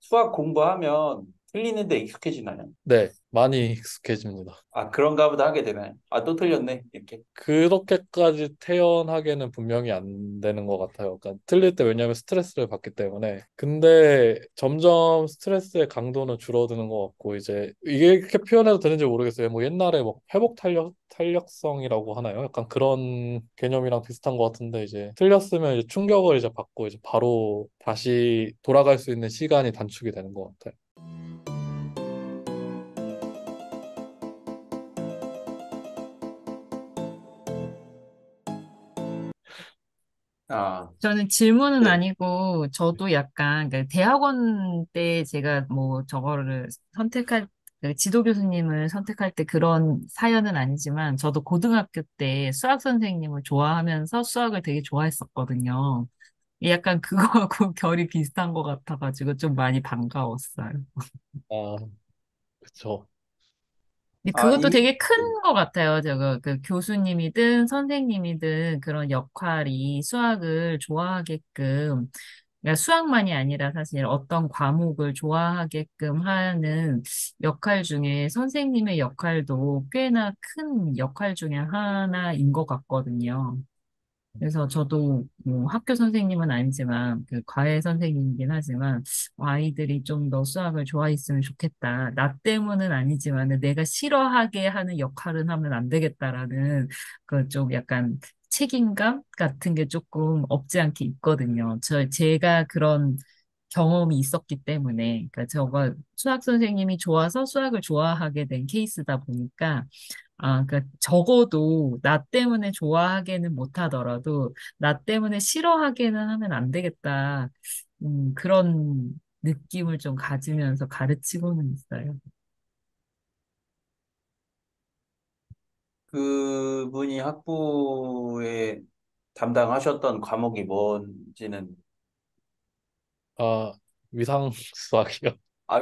수학 공부하면 틀리는데 익숙해지나요? 네, 많이 익숙해집니다. 아, 그런가 보다 하게 되나요? 아, 또 틀렸네. 이렇게. 그렇게까지 태연하게는 분명히 안 되는 것 같아요. 그러니까 틀릴 때 왜냐하면 스트레스를 받기 때문에. 근데 점점 스트레스의 강도는 줄어드는 것 같고 이제 이게 이렇게 표현해도 되는지 모르겠어요. 뭐 옛날에 뭐 회복 탄력성이라고 하나요? 약간 그런 개념이랑 비슷한 것 같은데 이제 틀렸으면 이제 충격을 이제 받고 이제 바로 다시 돌아갈 수 있는 시간이 단축이 되는 것 같아요. 아, 저는 질문은 네. 아니고, 저도 약간, 그 대학원 때 제가 뭐 저거를 선택할, 그 지도 교수님을 선택할 때 그런 사연은 아니지만, 저도 고등학교 때 수학 선생님을 좋아하면서 수학을 되게 좋아했었거든요. 약간 그거하고 결이 비슷한 것 같아가지고 좀 많이 반가웠어요. 아, 그쵸. 근데 아, 그것도 되게 큰 네. 것 같아요. 저거 그 교수님이든 선생님이든 그런 역할이 수학을 좋아하게끔, 그러니까 수학만이 아니라 사실 어떤 과목을 좋아하게끔 하는 역할 중에 선생님의 역할도 꽤나 큰 역할 중에 하나인 것 같거든요. 그래서 저도 뭐 학교 선생님은 아니지만 그 과외 선생님이긴 하지만 아이들이 좀 더 수학을 좋아했으면 좋겠다. 나 때문은 아니지만 내가 싫어하게 하는 역할은 하면 안 되겠다라는 그 좀 약간 책임감 같은 게 조금 없지 않게 있거든요. 제가 그런 경험이 있었기 때문에 그러니까 저가 수학 선생님이 좋아서 수학을 좋아하게 된 케이스다 보니까 그러니까 적어도 나 때문에 좋아하게는 못하더라도 나 때문에 싫어하게는 하면 안 되겠다. 그런 느낌을 좀 가지면서 가르치고는 있어요. 그분이 학부에 담당하셨던 과목이 뭔지는, 위상 수학이요.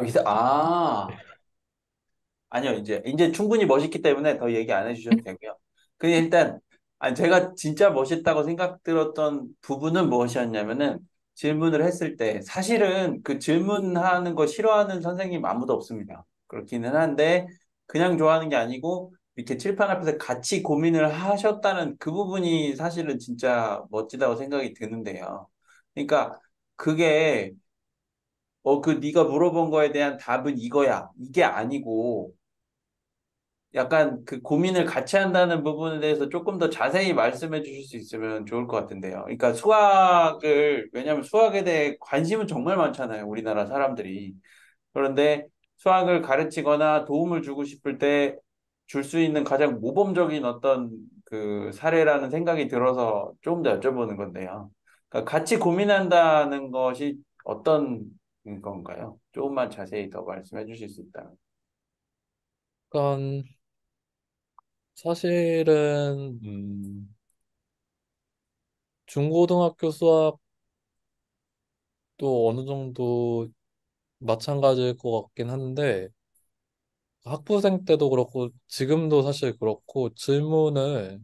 아니요, 이제 충분히 멋있기 때문에 더 얘기 안 해주셔도 되고요. 근데 일단, 아니, 제가 진짜 멋있다고 생각 들었던 부분은 무엇이었냐면은, 질문을 했을 때, 사실은 그 질문하는 거 싫어하는 선생님 아무도 없습니다. 그렇기는 한데, 그냥 좋아하는 게 아니고, 이렇게 칠판 앞에서 같이 고민을 하셨다는 그 부분이 사실은 진짜 멋지다고 생각이 드는데요. 그러니까, 그게, 네가 물어본 거에 대한 답은 이거야. 이게 아니고, 약간 그 고민을 같이 한다는 부분에 대해서 조금 더 자세히 말씀해 주실 수 있으면 좋을 것 같은데요. 그러니까 왜냐하면 수학에 대해 관심은 정말 많잖아요. 우리나라 사람들이. 그런데 수학을 가르치거나 도움을 주고 싶을 때 줄 수 있는 가장 모범적인 어떤 그 사례라는 생각이 들어서 조금 더 여쭤보는 건데요. 그러니까 같이 고민한다는 것이 어떤 건가요? 조금만 자세히 더 말씀해 주실 수 있다면. 약간 사실은 중고등학교 수학도 어느 정도 마찬가지일 것 같긴 한데 학부생 때도 그렇고 지금도 사실 그렇고 질문을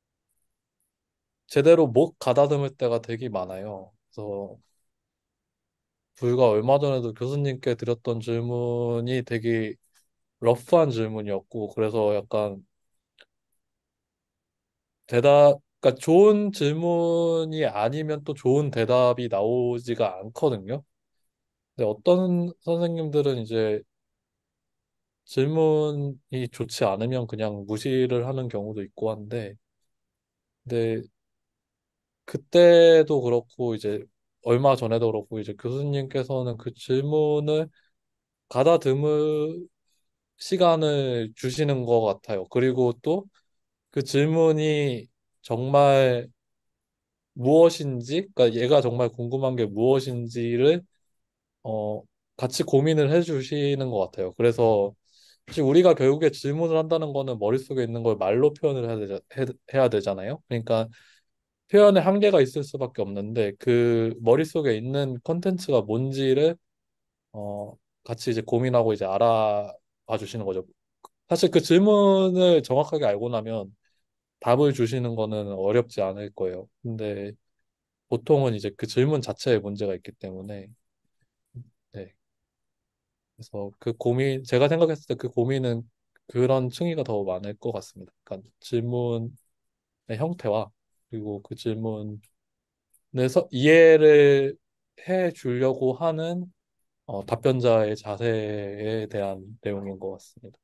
제대로 못 가다듬을 때가 되게 많아요. 그래서 불과 얼마 전에도 교수님께 드렸던 질문이 되게 러프한 질문이었고 그래서 약간 그러니까 좋은 질문이 아니면 또 좋은 대답이 나오지가 않거든요. 근데 어떤 선생님들은 이제 질문이 좋지 않으면 그냥 무시를 하는 경우도 있고 한데, 근데 그때도 그렇고 이제 얼마 전에도 그렇고 이제 교수님께서는 그 질문을 가다듬을 시간을 주시는 것 같아요. 그리고 또 그 질문이 정말 무엇인지, 그러니까 얘가 정말 궁금한 게 무엇인지를 어, 같이 고민을 해주시는 것 같아요. 그래서 사실 우리가 결국에 질문을 한다는 거는 머릿속에 있는 걸 말로 표현을 해야 되잖아요. 그러니까 표현에 한계가 있을 수밖에 없는데 그 머릿속에 있는 컨텐츠가 뭔지를 어, 같이 이제 고민하고 이제 알아봐 주시는 거죠. 사실 그 질문을 정확하게 알고 나면 답을 주시는 거는 어렵지 않을 거예요. 근데 보통은 이제 그 질문 자체에 문제가 있기 때문에 네. 그래서 그 고민, 제가 생각했을 때 그 고민은 그런 층위가 더 많을 것 같습니다. 그러니까 질문의 형태와 그리고 그 질문에서 이해를 해 주려고 하는 답변자의 자세에 대한 내용인 것 같습니다.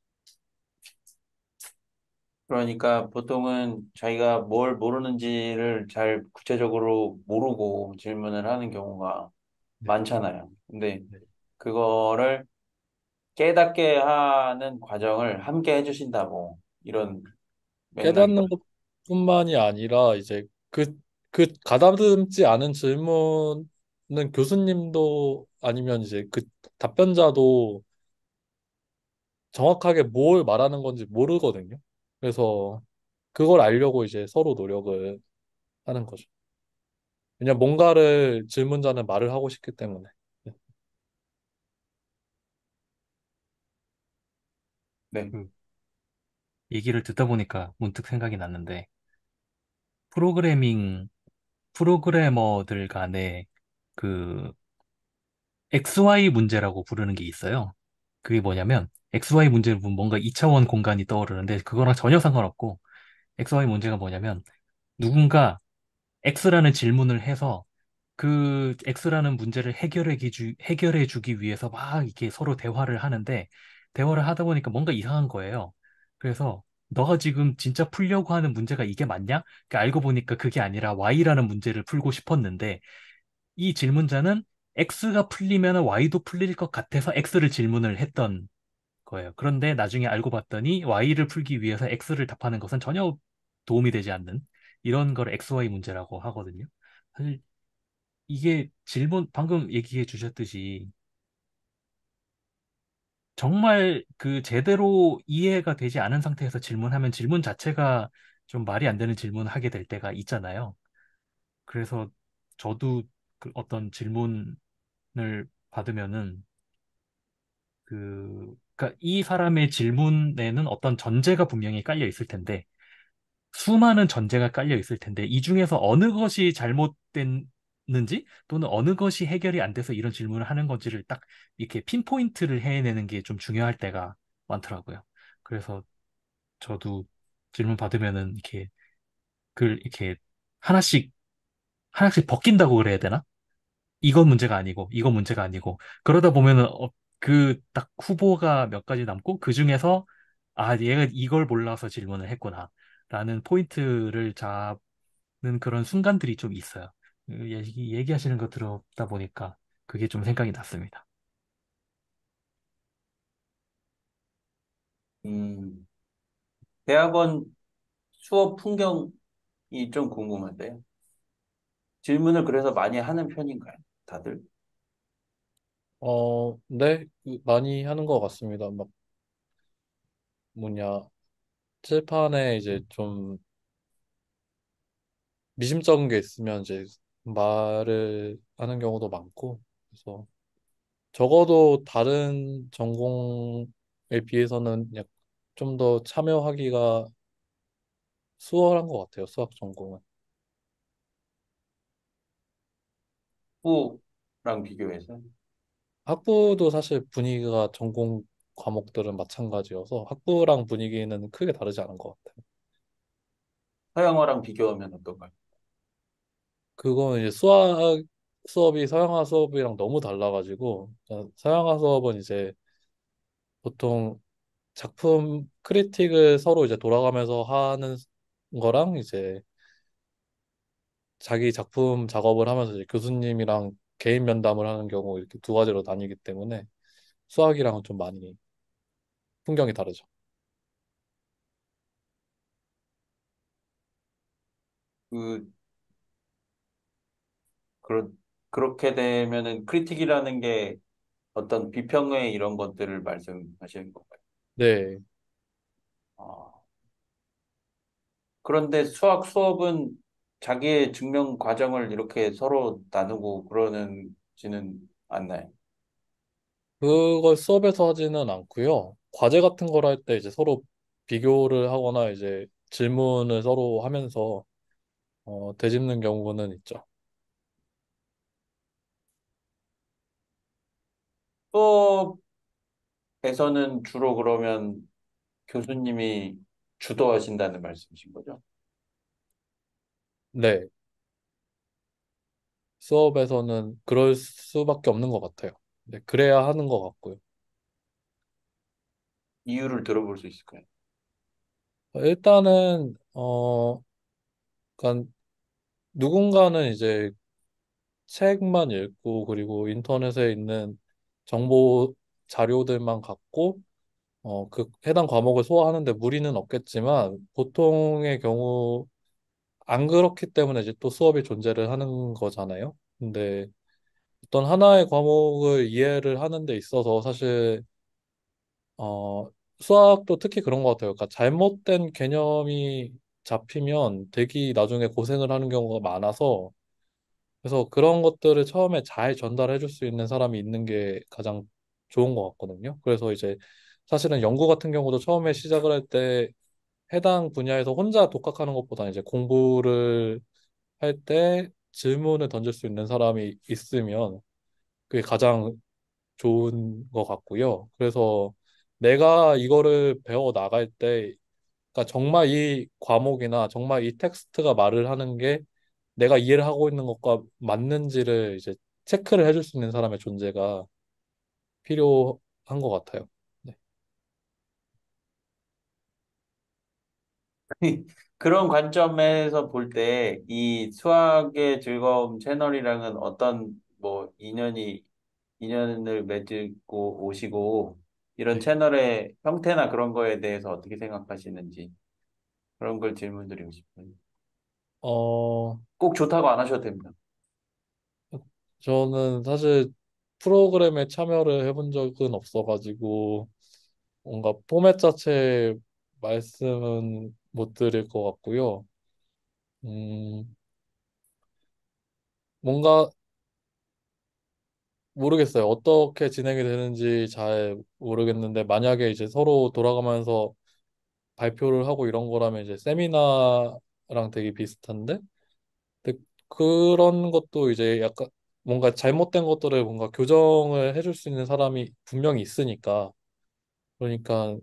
그러니까 보통은 자기가 뭘 모르는지를 잘 구체적으로 모르고 질문을 하는 경우가 네. 많잖아요. 근데 네. 그거를 깨닫게 하는 과정을 함께 해주신다고 이런 맥락인 깨닫는 거죠. 것뿐만이 아니라 이제 그 가다듬지 않은 질문은 교수님도 아니면 이제 그 답변자도 정확하게 뭘 말하는 건지 모르거든요. 그래서 그걸 알려고 이제 서로 노력을 하는 거죠. 왜냐면 뭔가를 질문자는 말을 하고 싶기 때문에. 네. 네. 그 얘기를 듣다 보니까 문득 생각이 났는데, 프로그래밍, 프로그래머들 간에 그 XY 문제라고 부르는 게 있어요. 그게 뭐냐면, XY 문제는 뭔가 2차원 공간이 떠오르는데, 그거랑 전혀 상관없고, XY 문제가 뭐냐면, 누군가 X라는 질문을 해서 그 X라는 문제를 해결해 주기 위해서 막 이렇게 서로 대화를 하는데, 대화를 하다 보니까 뭔가 이상한 거예요. 그래서 너가 지금 진짜 풀려고 하는 문제가 이게 맞냐? 그러니까 알고 보니까 그게 아니라 Y라는 문제를 풀고 싶었는데, 이 질문자는 X가 풀리면 Y도 풀릴 것 같아서 X를 질문을 했던 거예요. 그런데 나중에 알고 봤더니 Y를 풀기 위해서 X를 답하는 것은 전혀 도움이 되지 않는 이런 걸 XY 문제라고 하거든요. 사실 이게 방금 얘기해 주셨듯이 정말 그 제대로 이해가 되지 않은 상태에서 질문하면 질문 자체가 좀 말이 안 되는 질문을 하게 될 때가 있잖아요. 그래서 저도 그 어떤 질문을 받으면은 그러니까 이 사람의 질문에는 어떤 전제가 분명히 깔려 있을 텐데 수많은 전제가 깔려 있을 텐데 이 중에서 어느 것이 잘못됐는지 또는 어느 것이 해결이 안 돼서 이런 질문을 하는 건지를 딱 이렇게 핀포인트를 해내는 게 좀 중요할 때가 많더라고요. 그래서 저도 질문 받으면은 이렇게 하나씩 하나씩 벗긴다고 그래야 되나? 이건 문제가 아니고, 이건 문제가 아니고, 그러다 보면은, 그 딱 후보가 몇 가지 남고, 그 중에서, 아, 얘가 이걸 몰라서 질문을 했구나. 라는 포인트를 잡는 그런 순간들이 좀 있어요. 얘기하시는 거 들었다 보니까, 그게 좀 생각이 났습니다. 음, 대학원 수업 풍경이 좀 궁금한데요. 질문을 그래서 많이 하는 편인가요? 다들? 네, 많이 하는 것 같습니다. 막 뭐냐, 칠판에 이제 좀 미심쩍은 게 있으면 이제 말을 하는 경우도 많고, 그래서 적어도 다른 전공에 비해서는 좀 더 참여하기가 수월한 것 같아요, 수학 전공은. 학부랑 비교해서 학부도 사실 분위기가 전공 과목들은 마찬가지여서 학부랑 분위기는 크게 다르지 않은 것 같아요. 서양어랑 비교하면 어떤가요? 그건 이제 수학 수업이 서양화 수업이랑 너무 달라가지고 서양화 수업은 이제 보통 작품 크리틱을 서로 이제 돌아가면서 하는 거랑 이제 자기 작품 작업을 하면서 이제 교수님이랑 개인 면담을 하는 경우 이렇게 두 가지로 나뉘기 때문에 수학이랑은 좀 많이 풍경이 다르죠. 그, 그렇, 그렇게 되면은 크리틱이라는 게 어떤 비평회 이런 것들을 말씀하시는 건가요? 네. 아, 그런데 수학 수업은 자기의 증명 과정을 이렇게 서로 나누고 그러는지는 않나요? 그걸 수업에서 하지는 않고요. 과제 같은 걸 할 때 이제 서로 비교를 하거나 이제 질문을 서로 하면서 되짚는 경우는 있죠. 수학에서는 주로 그러면 교수님이 주도하신다는 말씀이신 거죠? 네, 수업에서는 그럴 수밖에 없는 것 같아요. 네, 그래야 하는 것 같고요. 이유를 들어볼 수 있을까요? 일단은 그러니까 누군가는 이제 책만 읽고 그리고 인터넷에 있는 정보 자료들만 갖고 그 해당 과목을 소화하는데 무리는 없겠지만 보통의 경우 안 그렇기 때문에 이제 또 수업이 존재를 하는 거잖아요. 근데 어떤 하나의 과목을 이해를 하는 데 있어서 사실 어 수학도 특히 그런 것 같아요. 그러니까 잘못된 개념이 잡히면 되게 나중에 고생을 하는 경우가 많아서 그래서 그런 것들을 처음에 잘 전달해 줄 수 있는 사람이 있는 게 가장 좋은 것 같거든요. 그래서 이제 사실은 연구 같은 경우도 처음에 시작을 할 때 해당 분야에서 혼자 독학하는 것보다 이제 공부를 할 때 질문을 던질 수 있는 사람이 있으면 그게 가장 좋은 것 같고요. 그래서 내가 이거를 배워 나갈 때, 그러니까 정말 이 과목이나 정말 이 텍스트가 말을 하는 게 내가 이해를 하고 있는 것과 맞는지를 이제 체크를 해줄 수 있는 사람의 존재가 필요한 것 같아요. 네. 그런 관점에서 볼 때 이 수학의 즐거움 채널이랑은 어떤 뭐 인연을 맺고 오시고 이런 네. 채널의 형태나 그런 거에 대해서 어떻게 생각하시는지 그런 걸 질문드리고 싶어요. 어, 꼭 좋다고 안 하셔도 됩니다. 저는 사실 프로그램에 참여를 해본 적은 없어가지고 뭔가 포맷 자체 말씀은 못 드릴 것 같고요. 음, 뭔가 모르겠어요. 어떻게 진행이 되는지 잘 모르겠는데 만약에 이제 서로 돌아가면서 발표를 하고 이런 거라면 이제 세미나랑 되게 비슷한데 근데 그런 것도 이제 약간 뭔가 잘못된 것들을 뭔가 교정을 해줄 수 있는 사람이 분명히 있으니까 그러니까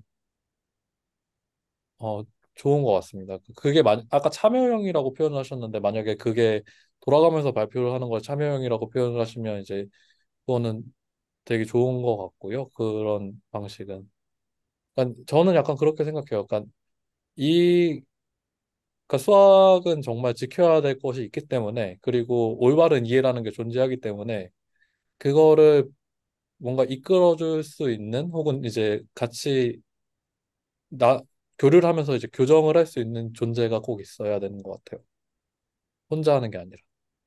어 좋은 것 같습니다. 그게 아까 참여형이라고 표현을 하셨는데 만약에 그게 돌아가면서 발표를 하는 걸 참여형이라고 표현을 하시면 이제 그거는 되게 좋은 것 같고요. 그런 방식은. 그러니까 저는 약간 그렇게 생각해요. 그러니까 이 그러니까 수학은 정말 지켜야 될 것이 있기 때문에 그리고 올바른 이해라는 게 존재하기 때문에 그거를 뭔가 이끌어줄 수 있는 혹은 이제 같이 나 교류를 하면서 이제 교정을 할 수 있는 존재가 꼭 있어야 되는 것 같아요. 혼자 하는 게 아니라.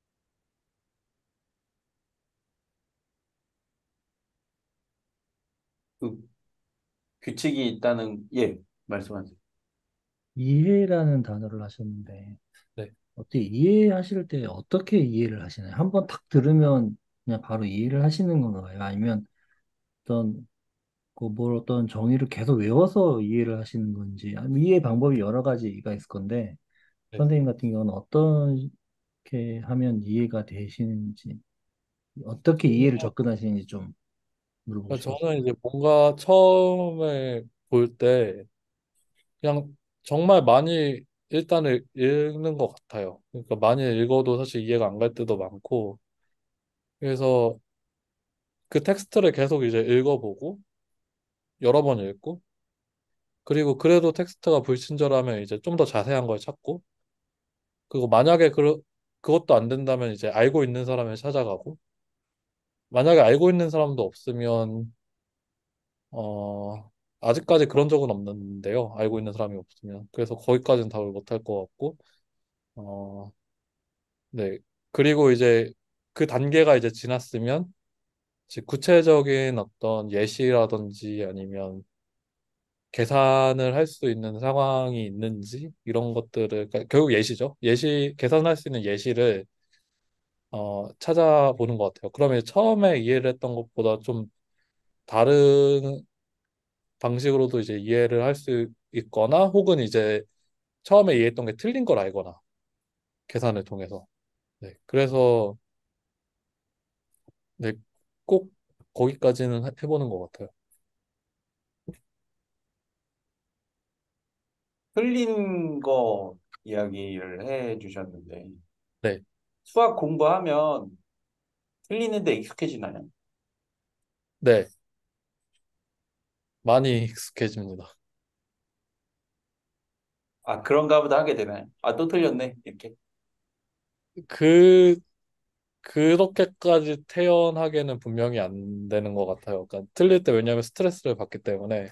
그 규칙이 있다는, 예, 말씀하세요. 이해라는 단어를 하셨는데, 네. 어떻게 이해하실 때 어떻게 이해를 하시나요? 한번 탁 들으면 그냥 바로 이해를 하시는 건가요? 아니면 어떤, 어떤 정의를 계속 외워서 이해를 하시는 건지, 아니면 이해 방법이 여러 가지가 있을 건데, 네. 선생님 같은 경우는 어떻게 하면 이해가 되시는지, 어떻게 이해를 접근하시는지 좀 물어보고 그러니까 싶어서. 저는 이제 뭔가 처음에 볼 때 그냥 정말 많이 일단 읽는 것 같아요. 그러니까 많이 읽어도 사실 이해가 안 갈 때도 많고 그래서 그 텍스트를 계속 이제 읽어보고 여러 번 읽고 그리고 그래도 텍스트가 불친절하면 이제 좀 더 자세한 걸 찾고 그리고 만약에 그것도 안 된다면 이제 알고 있는 사람을 찾아가고 만약에 알고 있는 사람도 없으면 아직까지 그런 적은 없는데요. 알고 있는 사람이 없으면 그래서 거기까지는 답을 못 할 것 같고 어, 네. 그리고 이제 그 단계가 이제 지났으면 이제 구체적인 어떤 예시라든지 아니면 계산을 할 수 있는 상황이 있는지 이런 것들을 그러니까 결국 예시죠. 계산할 수 있는 예시를 찾아보는 것 같아요. 그러면 처음에 이해를 했던 것보다 좀 다른 방식으로도 이제 이해를 할 수 있거나 혹은 이제 처음에 이해했던 게 틀린 걸 알거나 계산을 통해서. 네. 그래서 네, 꼭 거기까지는 해보는 것 같아요. 틀린 거 이야기를 해 주셨는데, 네, 수학 공부하면 틀리는데 익숙해지나요? 네, 많이 익숙해집니다. 아, 그런가 보다 하게 되나요? 아, 또 틀렸네. 이렇게. 그, 그렇게까지 태연하게는 분명히 안 되는 것 같아요. 그러니까 틀릴 때 왜냐하면 스트레스를 받기 때문에.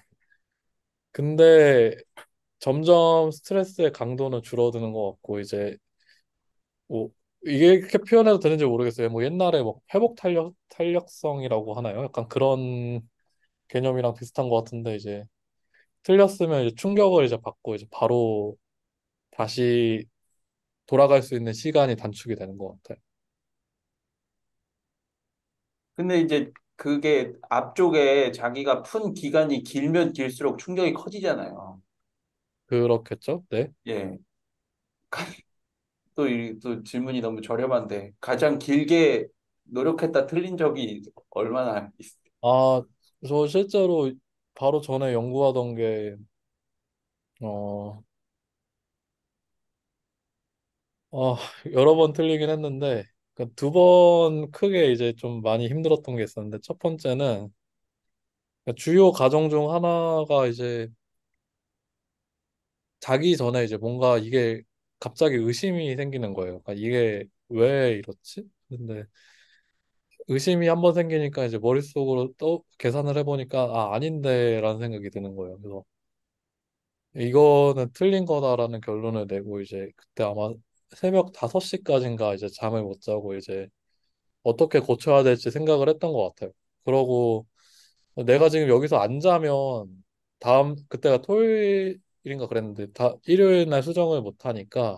근데 점점 스트레스의 강도는 줄어드는 것 같고 이제 뭐 이게 이렇게 표현해도 되는지 모르겠어요. 뭐 옛날에 뭐 회복 탄력성이라고 하나요? 약간 그런 개념이랑 비슷한 것 같은데 이제 틀렸으면 이제 충격을 이제 받고 이제 바로 다시 돌아갈 수 있는 시간이 단축이 되는 것 같아요. 근데 이제 그게 앞쪽에 자기가 푼 기간이 길면 길수록 충격이 커지잖아요. 그렇겠죠? 네. 예. 또 질문이 너무 저렴한데, 가장 길게 노력했다 틀린 적이 얼마나 아, 저 실제로 바로 전에 연구하던 게 어, 어, 여러 번 틀리긴 했는데 두 번 크게 이제 좀 많이 힘들었던 게 있었는데 첫 번째는 주요 과정 중 하나가 이제 자기 전에 이제 뭔가 이게 갑자기 의심이 생기는 거예요. 그러니까 이게 왜 이렇지? 근데 의심이 한번 생기니까 이제 머릿속으로 또 계산을 해보니까 아닌데라는 생각이 드는 거예요. 그래서 이거는 틀린 거다라는 결론을 내고 이제 그때 아마 새벽 5시까지인가 이제 잠을 못 자고 이제 어떻게 고쳐야 될지 생각을 했던 것 같아요. 그러고 내가 지금 여기서 안 자면 다음 그때가 토요일인가 그랬는데 일요일 날 수정을 못 하니까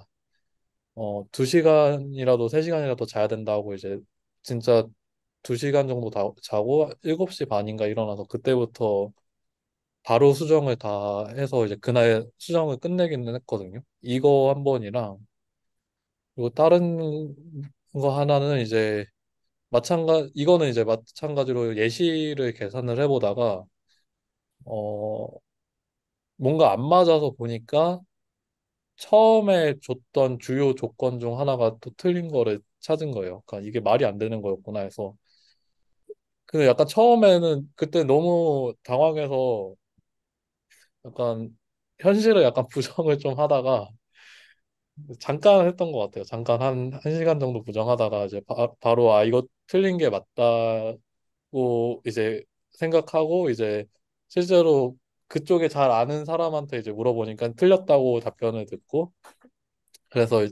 2시간이라도 3시간이라도 자야 된다고 이제 진짜 2시간 정도 자고 7시 반인가 일어나서 그때부터 바로 수정을 다 해서 이제 그날 수정을 끝내기는 했거든요. 이거 한 번이랑 그리고 다른 거 하나는 이제 이거는 이제 마찬가지로 예시를 계산을 해보다가 어 뭔가 안 맞아서 보니까 처음에 줬던 주요 조건 중 하나가 또 틀린 거를 찾은 거예요. 그러니까 이게 말이 안 되는 거였구나 해서 근데 약간 처음에는 그때 너무 당황해서 약간 현실을 약간 부정을 좀 하다가 잠깐 했던 것 같아요. 잠깐 한 1시간 정도 부정하다가 이제 바로 이거 틀린 게 맞다고 이제 생각하고 이제 실제로 그쪽에 잘 아는 사람한테 이제 물어보니까 틀렸다고 답변을 듣고 그래서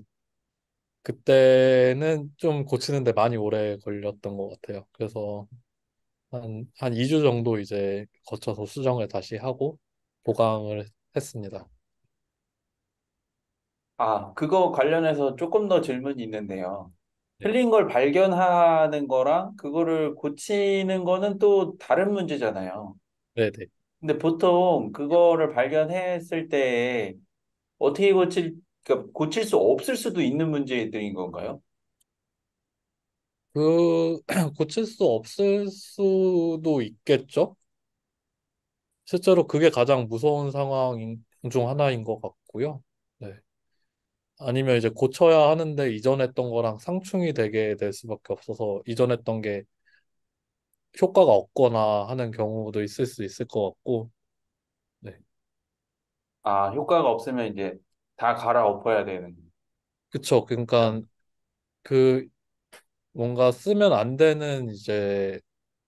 그때는 좀 고치는데 많이 오래 걸렸던 것 같아요. 그래서 한 2주 정도 이제 거쳐서 수정을 다시 하고 보강을 했습니다. 아, 그거 관련해서 조금 더 질문이 있는데요. 네. 틀린 걸 발견하는 거랑 그거를 고치는 거는 또 다른 문제잖아요. 네네. 근데 보통 그거를 발견했을 때 어떻게 그러니까 고칠 수 없을 수도 있는 문제들인 건가요? 그, 고칠 수 없을 수도 있겠죠? 실제로 그게 가장 무서운 상황 중 하나인 것 같고요. 네. 아니면 이제 고쳐야 하는데 이전 했던 거랑 상충이 되게 될 수밖에 없어서 이전 했던 게 효과가 없거나 하는 경우도 있을 수 있을 것 같고, 네. 아, 효과가 없으면 이제 다 갈아엎어야 되는 그쵸. 그러니까 거죠. 그 뭔가 쓰면 안 되는 이제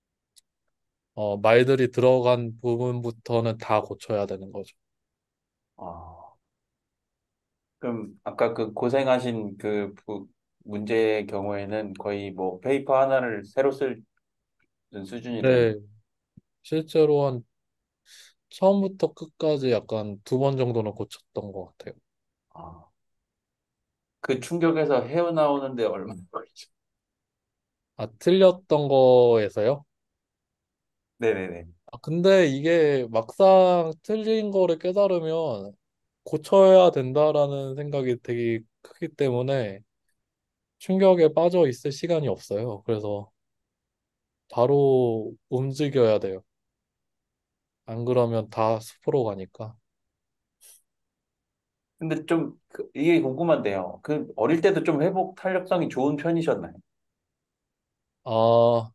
말들이 들어간 부분부터는 다 고쳐야 되는 거죠. 아, 그럼 아까 그 고생하신 문제의 경우에는 거의 뭐 페이퍼 하나를 새로 쓸 수준이 되는. 네, 실제로 한 처음부터 끝까지 약간 2번 정도는 고쳤던 것 같아요. 아, 그 충격에서 헤어나오는데 얼마나 걸리죠? 틀렸던 거에서요? 네네네. 근데 이게 막상 틀린 거를 깨달으면 고쳐야 된다라는 생각이 되게 크기 때문에 충격에 빠져 있을 시간이 없어요. 그래서 바로 움직여야 돼요. 안 그러면 다 숲으로 가니까. 근데 좀 이게 궁금한데요. 그 어릴 때도 좀 회복 탄력성이 좋은 편이셨나요? 아,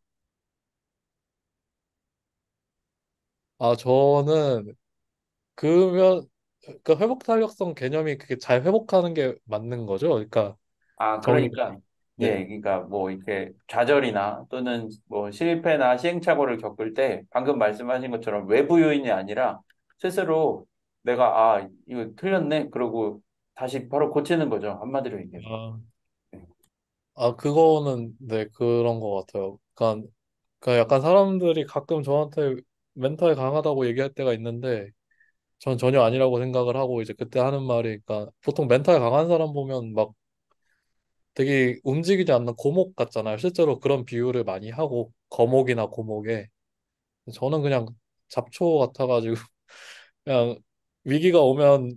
저는 그러면 그 회복 탄력성 개념이 그게 잘 회복하는 게 맞는 거죠? 그러니까 아, 정의가. 그러니까, 네. 예, 그러니까 뭐 이렇게 좌절이나 또는 뭐 실패나 시행착오를 겪을 때 방금 말씀하신 것처럼 외부 요인이 아니라 스스로 내가 이거 틀렸네. 그러고 다시 바로 고치는 거죠. 한마디로 얘기해서. 아, 네. 그거는 네, 그런 것 같아요. 그러니까 약간 사람들이 가끔 저한테 멘탈 강하다고 얘기할 때가 있는데 전 전혀 아니라고 생각을 하고 이제 그때 하는 말이 그러니까 보통 멘탈 강한 사람 보면 막 되게 움직이지 않는 고목 같잖아요. 실제로 그런 비유를 많이 하고 거목이나 고목에 저는 그냥 잡초 같아가지고 그냥 위기가 오면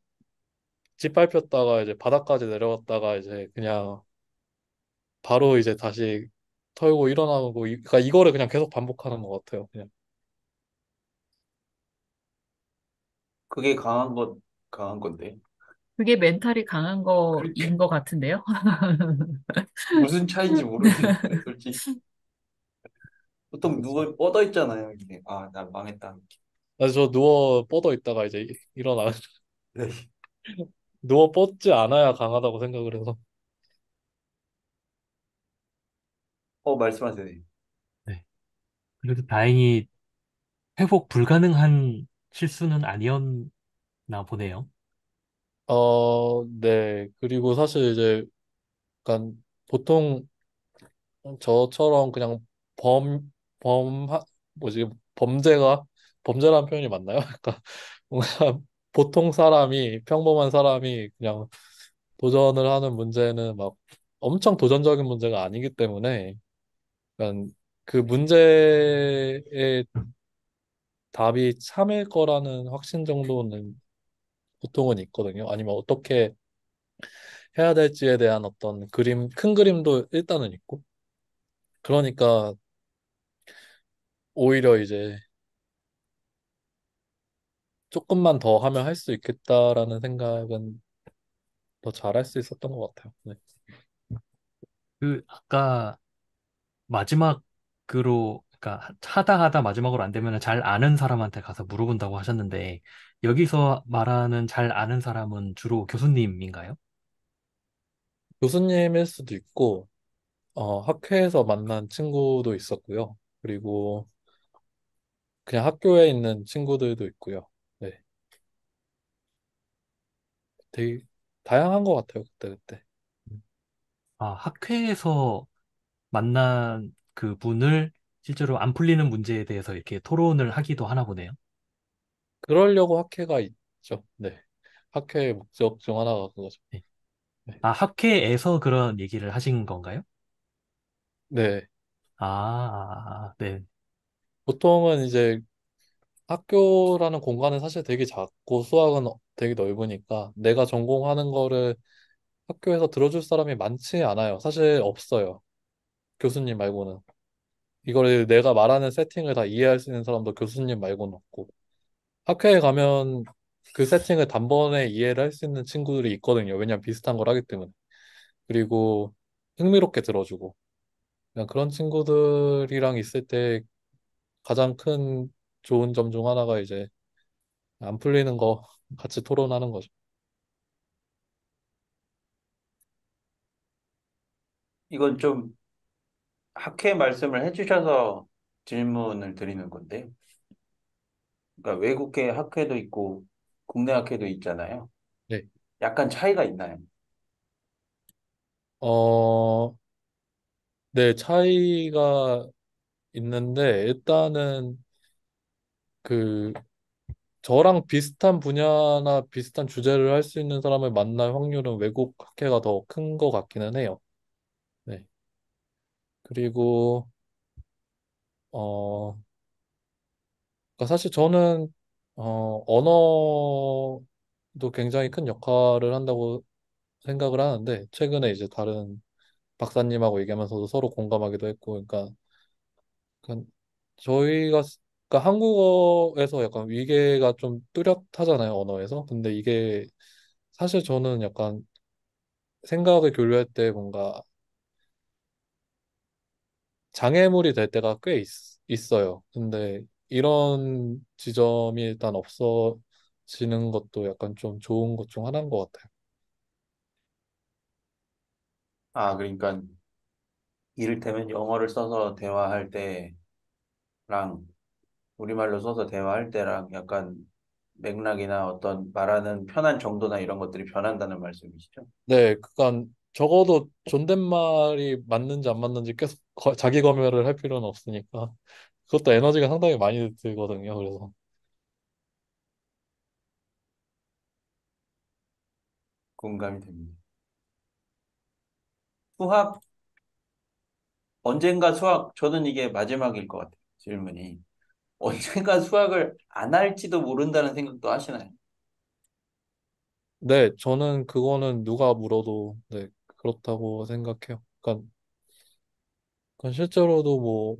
짓밟혔다가 이제 바닥까지 내려갔다가 이제 그냥 바로 이제 다시 털고 일어나고 그러니까 이거를 그냥 계속 반복하는 것 같아요. 그냥 그게 강한 건데. 그게 멘탈이 강한 그렇게 거인 것 같은데요? 무슨 차이인지 모르겠는데, 솔직히. 보통 그렇죠. 누워 뻗어 있잖아요. 이게. 나 망했다. 그래서 저 누워 뻗어 있다가 이제 일어나 네. 누워 뻗지 않아야 강하다고 생각을 해서 말씀하세요. 네. 그래도 다행히 회복 불가능한 실수는 아니었나 보네요. 네. 그리고 사실 이제 약간 보통 저처럼 그냥 범, 범, 뭐지, 범죄라는 표현이 맞나요? 그러니까 뭔가 보통 사람이, 평범한 사람이 그냥 도전을 하는 문제는 막 엄청 도전적인 문제가 아니기 때문에, 그러니까 그 문제의 답이 참일 거라는 확신 정도는 보통은 있거든요. 아니면 어떻게 해야 될지에 대한 어떤 큰 그림도 일단은 있고. 그러니까 오히려 이제 조금만 더 하면 할 수 있겠다라는 생각은 더 잘할 수 있었던 것 같아요. 네. 아까 마지막으로, 그러니까 하다 하다 마지막으로 안 되면 잘 아는 사람한테 가서 물어본다고 하셨는데, 여기서 말하는 잘 아는 사람은 주로 교수님인가요? 교수님일 수도 있고, 학회에서 만난 친구도 있었고요. 그리고 그냥 학교에 있는 친구들도 있고요. 네. 되게 다양한 것 같아요. 그때. 학회에서 만난 그 분을 실제로 안 풀리는 문제에 대해서 이렇게 토론을 하기도 하나 보네요. 그러려고 학회가 있죠. 네. 학회의 목적 중 하나가 그거죠. 네. 네. 학회에서 그런 얘기를 하신 건가요? 네. 네. 보통은 이제 학교라는 공간은 사실 되게 작고 수학은 되게 넓으니까 내가 전공하는 거를 학교에서 들어줄 사람이 많지 않아요. 사실 없어요. 교수님 말고는. 이걸 내가 말하는 세팅을 다 이해할 수 있는 사람도 교수님 말고는 없고. 학회에 가면 그 세팅을 단번에 이해를 할 수 있는 친구들이 있거든요. 왜냐면 비슷한 걸 하기 때문에. 그리고 흥미롭게 들어주고. 그냥 그런 친구들이랑 있을 때 가장 큰 좋은 점 중 하나가 이제 안 풀리는 거 같이 토론하는 거죠. 이건 좀 학회 말씀을 해주셔서 질문을 드리는 건데, 그러니까 외국계 학회도 있고 국내 학회도 있잖아요. 네. 약간 차이가 있나요? 어, 네, 차이가 있는데, 일단은 그, 저랑 비슷한 분야나 비슷한 주제를 할 수 있는 사람을 만날 확률은 외국 학회가 더 큰 것 같기는 해요. 네. 그리고, 어, 그러니까 사실 저는, 언어도 굉장히 큰 역할을 한다고 생각을 하는데, 최근에 이제 다른 박사님하고 얘기하면서도 서로 공감하기도 했고, 그러니까 그러니까 한국어에서 약간 위계가 좀 뚜렷하잖아요, 언어에서. 근데 이게 사실 저는 약간 생각을 교류할 때 뭔가 장애물이 될 때가 꽤 있어요. 근데 이런 지점이 일단 없어지는 것도 약간 좀 좋은 것 중 하나인 것 같아요. 아, 그러니까 이를테면 영어를 써서 대화할 때랑 우리말로 써서 대화할 때랑 약간 맥락이나 어떤 말하는 편한 정도나 이런 것들이 변한다는 말씀이시죠? 네, 그러니까 적어도 존댓말이 맞는지 안 맞는지 계속 자기 검열을 할 필요는 없으니까 그것도 에너지가 상당히 많이 들거든요. 그래서 공감이 됩니다. 수학, 언젠가 수학, 저는 이게 마지막일 것 같아요. 질문이. 언젠가 수학을 안 할지도 모른다는 생각도 하시나요? 네, 저는 그거는 누가 물어도 네, 그렇다고 생각해요. 그러니까 실제로도 뭐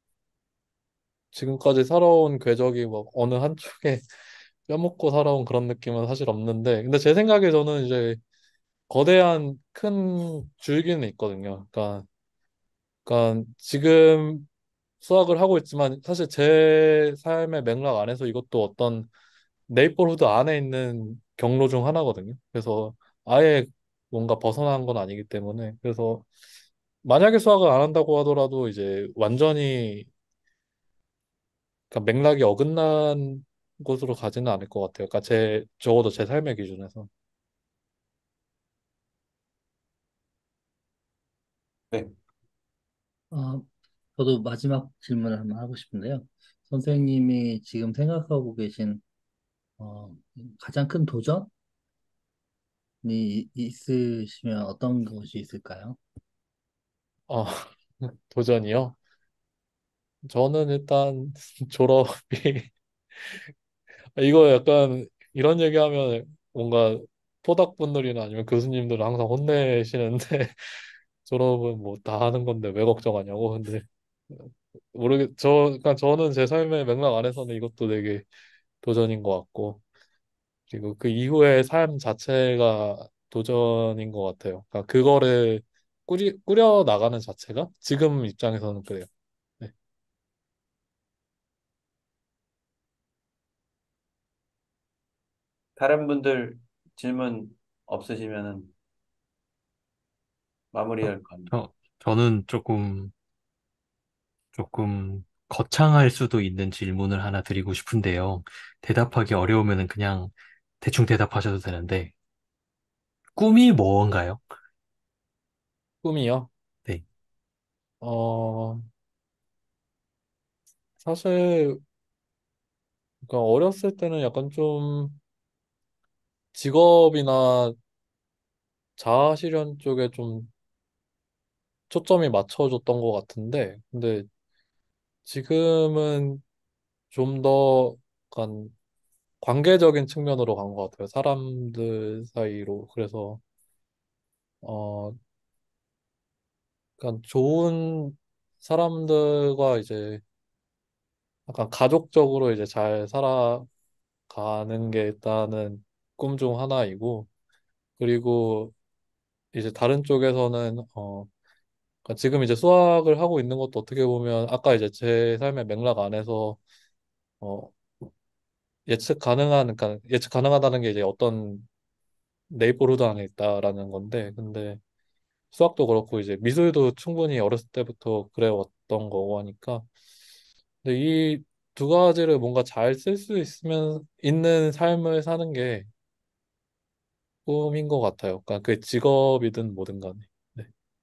지금까지 살아온 궤적이 막 어느 한쪽에 뼈먹고 살아온 그런 느낌은 사실 없는데 근데 제 생각에 저는 이제 거대한 큰 줄기는 있거든요. 그러니까 지금 수학을 하고 있지만 사실 제 삶의 맥락 안에서 이것도 어떤 네이버후드 안에 있는 경로 중 하나거든요. 그래서 아예 뭔가 벗어난 건 아니기 때문에 그래서 만약에 수학을 안 한다고 하더라도 이제 완전히 그러니까 맥락이 어긋난 곳으로 가지는 않을 것 같아요. 그러니까 제 적어도 제 삶의 기준에서. 네. 어, 저도 마지막 질문을 한번 하고 싶은데요. 선생님이 지금 생각하고 계신 어, 가장 큰 도전이 있으시면 어떤 것이 있을까요? 어, 도전이요. 저는 일단 졸업이 이거 약간 이런 얘기하면 뭔가 포닥분들이나 아니면 교수님들은 항상 혼내시는데 졸업은 뭐 다 하는 건데 왜 걱정하냐고. 근데 그러니까 저는 제 삶의 맥락 안에서는 이것도 되게 도전인 것 같고 그리고 그 이후의 삶 자체가 도전인 것 같아요. 그러니까 그거를 꾸려 나가는 자체가 지금 입장에서는 그래요. 네. 다른 분들 질문 없으시면은 어, 마무리할 겁니다. 저는 조금 거창할 수도 있는 질문을 하나 드리고 싶은데요. 대답하기 어려우면은 그냥 대충 대답하셔도 되는데, 꿈이 뭔가요? 꿈이요. 네. 어, 사실 그러니까 어렸을 때는 약간 좀 직업이나 자아실현 쪽에 좀 초점이 맞춰졌던 것 같은데, 근데 지금은 좀 더 약간 관계적인 측면으로 간 것 같아요. 사람들 사이로. 그래서 어, 약간 좋은 사람들과 이제 약간 가족적으로 이제 잘 살아가는 게 일단은 꿈 중 하나이고, 그리고 이제 다른 쪽에서는 그러니까 지금 이제 수학을 하고 있는 것도 어떻게 보면 아까 이제 제 삶의 맥락 안에서 어, 그러니까 예측 가능하다는 게 이제 어떤 네이버후드 안에 있다라는 건데, 근데 수학도 그렇고 이제 미술도 충분히 어렸을 때부터 그래왔던 거고 하니까, 근데 이 두 가지를 뭔가 잘 쓸 수 있으면 있는 삶을 사는 게 꿈인 것 같아요. 그러니까 그 직업이든 뭐든 간에. 네.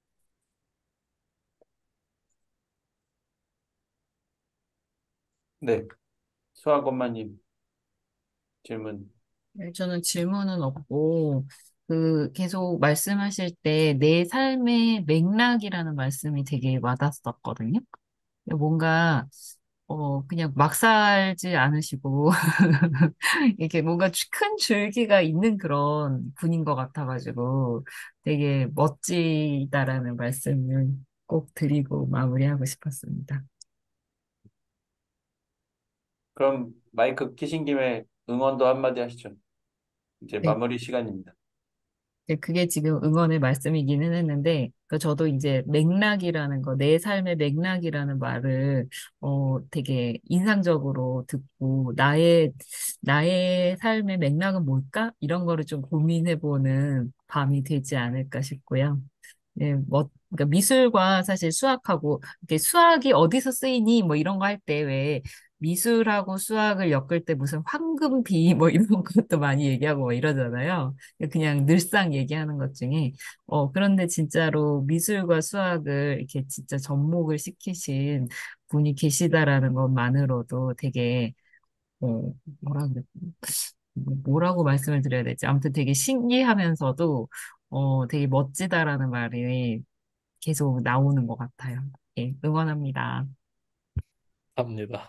네. 수학 엄마님 질문. 네, 저는 질문은 없고, 계속 말씀하실 때 내 삶의 맥락이라는 말씀이 되게 와닿았었거든요. 뭔가, 그냥 막 살지 않으시고, 이렇게 뭔가 큰 줄기가 있는 그런 분인 것 같아가지고, 되게 멋지다라는 말씀을 꼭 드리고 마무리하고 싶었습니다. 그럼 마이크 키신 김에 응원도 한마디 하시죠. 이제 네. 마무리 시간입니다. 네, 그게 지금 응원의 말씀이기는 했는데, 저도 이제 맥락이라는 거, 내 삶의 맥락이라는 말을, 되게 인상적으로 듣고, 나의 삶의 맥락은 뭘까? 이런 거를 좀 고민해보는 밤이 되지 않을까 싶고요. 네, 그러니까 미술과 사실 수학하고, 이렇게 수학이 어디서 쓰이니? 뭐 이런 거 할 때 왜 미술하고 수학을 엮을 때 무슨 황금비 뭐 이런 것도 많이 얘기하고 뭐 이러잖아요. 그냥 늘상 얘기하는 것 중에. 그런데 진짜로 미술과 수학을 이렇게 진짜 접목을 시키신 분이 계시다라는 것만으로도 되게, 어, 뭐라 그래, 뭐라고 말씀을 드려야 되지? 아무튼 되게 신기하면서도, 되게 멋지다라는 말이 계속 나오는 것 같아요. 예, 응원합니다. 합니다.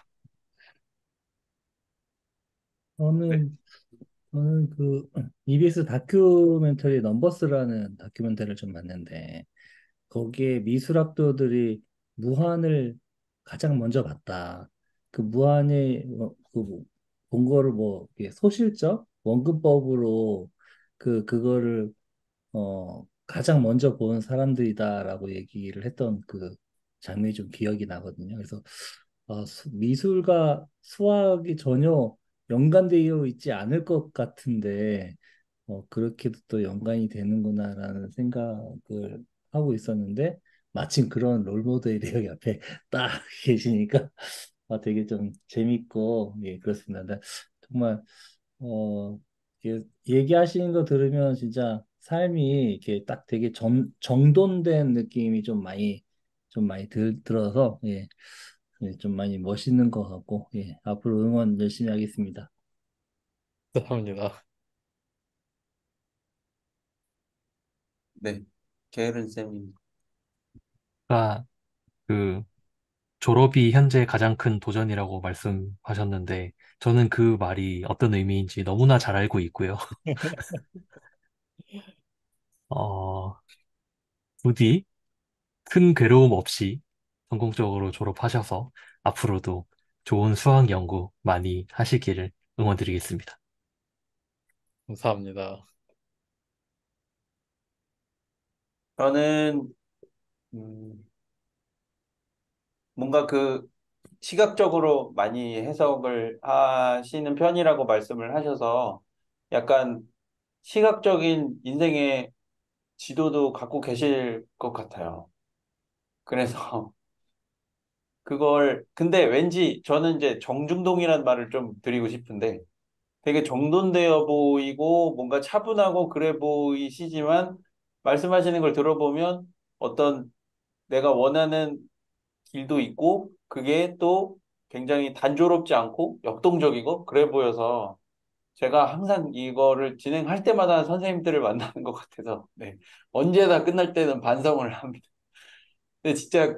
네. 저는 저는 그 EBS 다큐멘터리 넘버스라는 다큐멘터리를 좀 봤는데 거기에 미술학도들이 무한을 가장 먼저 봤다. 그 무한의 본 거를 뭐 이게 소실적 원근법으로 그거를 가장 먼저 본 사람들이다라고 얘기를 했던 그 장면이 좀 기억이 나거든요. 그래서 미술과 수학이 전혀 연관되어 있지 않을 것 같은데 그렇게도 또 연관이 되는구나라는 생각을 하고 있었는데 마침 그런 롤모델이 여기 앞에 딱 계시니까 되게 좀 재밌고 예 그렇습니다. 근데 정말 얘기하시는 거 들으면 진짜 삶이 이렇게 딱 되게 정돈된 느낌이 좀 많이 들어서 좀 많이 멋있는 것 같고 앞으로 응원 열심히 하겠습니다. 합니다. 네. 게으른 쌤입니다. 아, 그 졸업이 현재 가장 큰 도전이라고 말씀하셨는데 저는 그 말이 어떤 의미인지 너무나 잘 알고 있고요. 어, 부디 큰 괴로움 없이 성공적으로 졸업하셔서 앞으로도 좋은 수학 연구 많이 하시기를 응원드리겠습니다. 감사합니다. 저는 음, 뭔가 그 시각적으로 많이 해석을 하시는 편이라고 말씀을 하셔서 약간 시각적인 인생의 지도도 갖고 계실 것 같아요. 그래서 근데 왠지 저는 이제 정중동이라는 말을 좀 드리고 싶은데 되게 정돈되어 보이고 뭔가 차분하고 그래 보이시지만 말씀하시는 걸 들어보면 어떤 내가 원하는 길도 있고 그게 또 굉장히 단조롭지 않고 역동적이고 그래 보여서 제가 항상 이거를 진행할 때마다 선생님들을 만나는 것 같아서 네. 언제나 끝날 때는 반성을 합니다. 근데 진짜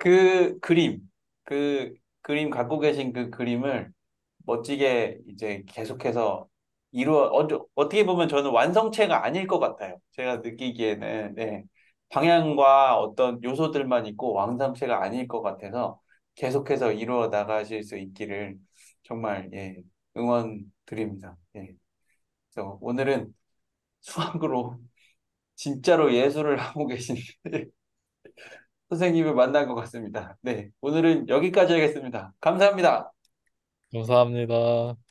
그 그림 갖고 계신 그 그림을 멋지게 이제 계속해서 어떻게 보면 저는 완성체가 아닐 것 같아요. 제가 느끼기에는, 네. 방향과 어떤 요소들만 있고 완성체가 아닐 것 같아서 계속해서 이루어 나가실 수 있기를 정말, 예, 응원 드립니다. 예. 그래서 오늘은 수학으로 진짜로 예술을 하고 계신 선생님을 만난 것 같습니다. 네. 오늘은 여기까지 하겠습니다. 감사합니다. 감사합니다.